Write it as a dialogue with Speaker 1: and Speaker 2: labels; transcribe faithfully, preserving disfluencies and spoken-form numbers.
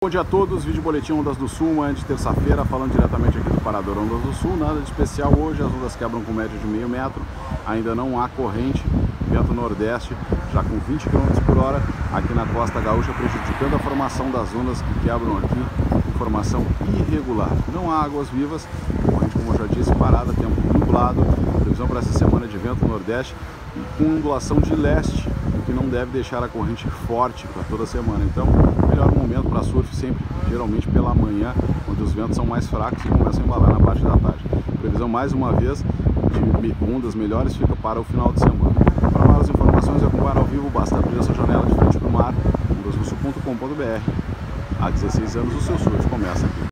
Speaker 1: Bom dia a todos, vídeo boletim Ondas do Sul, manhã de terça-feira, falando diretamente aqui do Parador Ondas do Sul. Nada de especial hoje, as ondas quebram com média de meio metro, ainda não há corrente, vento nordeste já com vinte quilômetros por hora aqui na costa gaúcha, prejudicando a formação das ondas que quebram aqui com formação irregular. Não há águas vivas, corrente, como eu já disse, parada, tempo nublado, previsão para essa semana de vento nordeste e com ondulação de leste, o que não deve deixar a corrente forte para toda a semana. Então, melhor momento para surf sempre, geralmente pela manhã, onde os ventos são mais fracos e começam a embalar na parte da tarde. Previsão, mais uma vez, de ondas melhores fica para o final de semana. Para maiores informações e acompanhar ao vivo, basta abrir a sua janela de frente para o mar, ondas do sul ponto com ponto br. Há dezesseis anos o seu surf começa aqui.